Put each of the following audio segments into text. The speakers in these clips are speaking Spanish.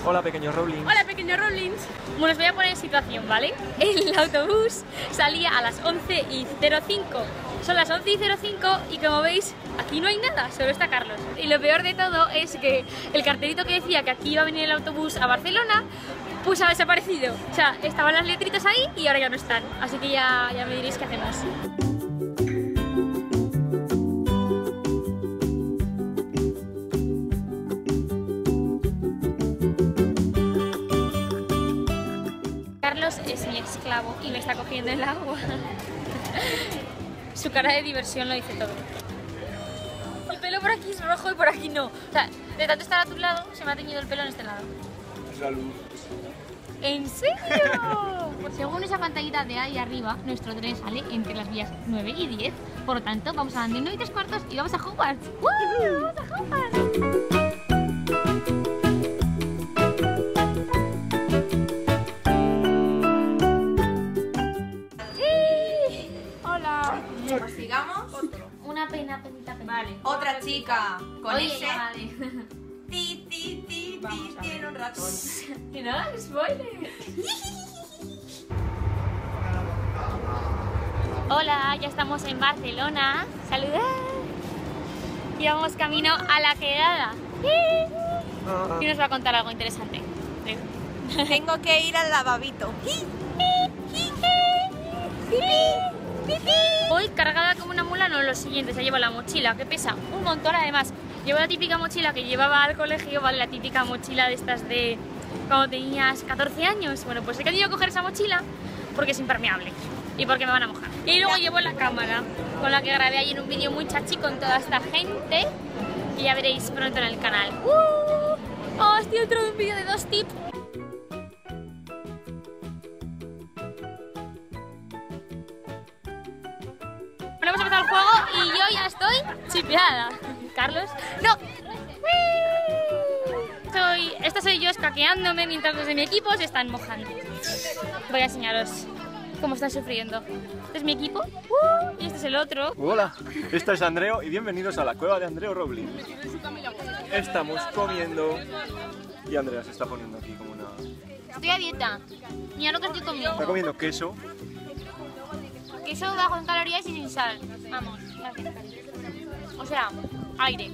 Hola, pequeños Roblins. Hola, pequeños Roblins. Bueno, os voy a poner en situación, ¿vale? El autobús salía a las 11:05. Son las 11:05 y como veis, aquí no hay nada, solo está Carlos. Y lo peor de todo es que el cartelito que decía que aquí iba a venir el autobús a Barcelona, pues ha desaparecido. O sea, estaban las letritas ahí y ahora ya no están. Así que ya me diréis qué hacemos. Carlos es mi esclavo y me está cogiendo el agua. Su cara de diversión lo dice todo. El pelo por aquí es rojo y por aquí no. O sea, de tanto estar a tu lado, se me ha teñido el pelo en este lado. Salud. ¿En serio? Según esa pantallita de ahí arriba, nuestro tren sale entre las vías 9 y 10. Por lo tanto, vamos a las 9 y 3/4 y vamos a Hogwarts. ¡Woo! ¡Vamos a Hogwarts! Pues sigamos. Una penita. Vale. Otra chica con Oye, ese. ya vale. Tiene un ratón. Que no hagas spoiler. Hola, ya estamos en Barcelona. Saludad. Y vamos camino a la quedada. Y nos va a contar algo interesante. Tengo que ir al lavabito. Voy cargada como una mula, no lo siguiente, se lleva la mochila, que pesa un montón. Además, llevo la típica mochila que llevaba al colegio, ¿vale? La típica mochila de estas de cuando tenías 14 años. Bueno, pues he querido coger esa mochila porque es impermeable y porque me van a mojar. Y luego llevo la cámara con la que grabé ayer un vídeo muy chachi con toda esta gente que ya veréis pronto en el canal. ¡Oh! Estoy dentro de un vídeo de 2 tips. Bueno, hemos empezado el juego y yo ya estoy chipeada. ¿Carlos? ¡No! Esta soy yo escaqueándome mientras los de mi equipo se están mojando. Voy a enseñaros cómo están sufriendo. Este es mi equipo y este es el otro. Hola, esto es Andreo y bienvenidos a la cueva de Andreo Roblin. Estamos comiendo y Andrea se está poniendo aquí como una... Estoy a dieta. Mira lo que estoy comiendo. Está comiendo queso. Queso bajo en calorías y sin sal. Vamos, o sea, aire.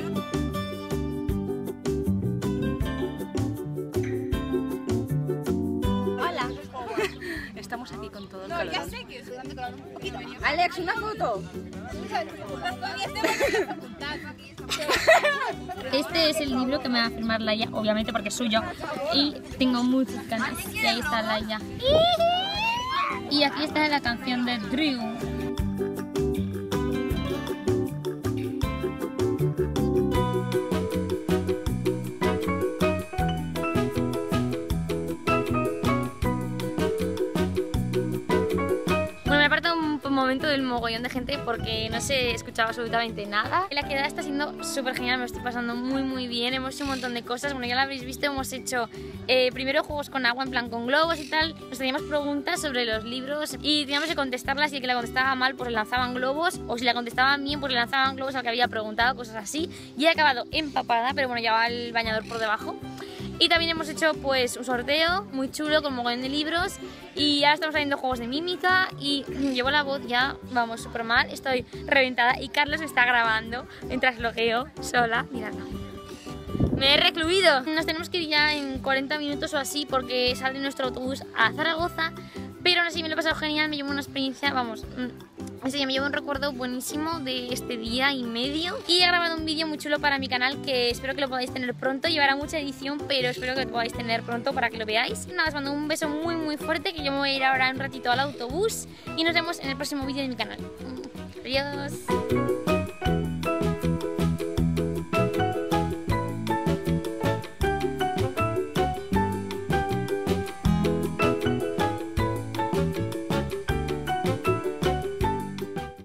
Hola. Estamos aquí con todo el calor. Ya sé que Alex, una foto. Este es el libro que me va a firmar Laia, obviamente porque es suyo. Y tengo muchas ganas. Y ahí está Laia. Y aquí está la canción de Drew. Bueno, me aparta un momento del mogollón de gente porque no se escuchaba absolutamente nada. La quedada está siendo súper genial, me lo estoy pasando muy bien. Hemos hecho un montón de cosas, bueno, ya lo habréis visto, hemos hecho primero juegos con agua, en plan con globos y tal. Nos teníamos preguntas sobre los libros y teníamos que contestarlas, y el que la contestaba mal pues le lanzaban globos, o si la contestaban bien pues le lanzaban globos al que había preguntado, cosas así. Y he acabado empapada, pero bueno, llevaba el bañador por debajo. Y también hemos hecho pues un sorteo muy chulo con un mogollón de libros. Y ahora estamos haciendo juegos de mímica y llevo la voz ya, vamos, súper mal. Estoy reventada y Carlos me está grabando mientras logueo sola. Miradlo. Me he recluido. Nos tenemos que ir ya en 40 minutos o así porque sale nuestro autobús a Zaragoza. Pero aún así me lo he pasado genial, me llevo una experiencia, vamos... Así que me llevo un recuerdo buenísimo de este día y medio. Y he grabado un vídeo muy chulo para mi canal que espero que lo podáis tener pronto. Llevará mucha edición, pero espero que lo podáis tener pronto para que lo veáis. Nada, os mando un beso muy fuerte, que yo me voy a ir ahora un ratito al autobús. Y nos vemos en el próximo vídeo de mi canal. Adiós.